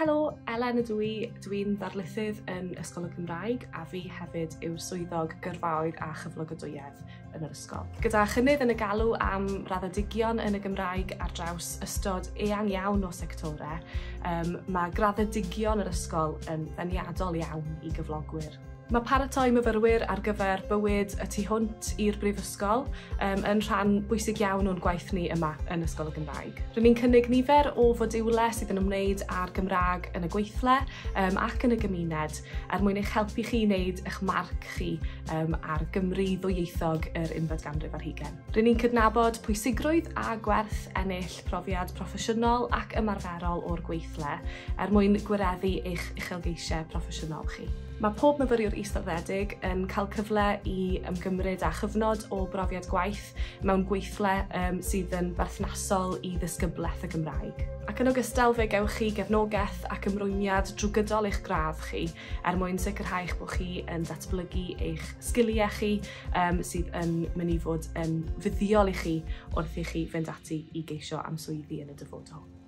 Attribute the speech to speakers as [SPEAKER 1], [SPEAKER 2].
[SPEAKER 1] Helo, Elen ydw i. Dwi'n ddarlithydd yn Ysgol y Gymraeg a fi hefyd yw'r Swyddog Gyrfaoedd a Chyflogadwyedd yn yr ysgol. Gyda chynnydd yn y galw am raddedigion yn y Gymraeg ar draws ystod eang iawn o sectorau, mae graddedigion yr ysgol yn ddeniadol iawn i gyflogwyr. Mae paratoi myfyrwyr ar gyfer bywyd y tu hwnt i'r brifysgol yn rhan bwysig iawn o'n gwaith ni yma yn Ysgol y Gymraeg. Rydyn ni'n cynnig nifer o fodiwlau sydd yn ymwneud â'r Gymraeg yn y gweithle ac yn y gymuned mwyn eich helpu chi wneud eich marc chi ar Gymru ddwyieithog yr 11th ganrif ar 20. Rydyn ni'n cydnabod pwysigrwydd a gwerth ennill profiad proffesiynol ac ymarferol o'r gweithle mwyn gwireddu eich uchelgeisiau proffesiynol chi. Mae pob myfyriwr istadedig yn cael cyfle i ymgymryd â chyfnod o brofiad gwaith mewn gweithle sydd yn berthnasol i ddisgyblaeth y Gymraeg. Ac yn ogystal fe gewch chi gefnogaeth ac ymrwymiad drwy gydol eich gradd chi mwyn sicrhau eich bod chi yn datblygu eich sgiliau chi sydd yn mynd i fod yn fuddiol i chi wrth i chi fynd ati i geisio am swyddi yn y dyfodol.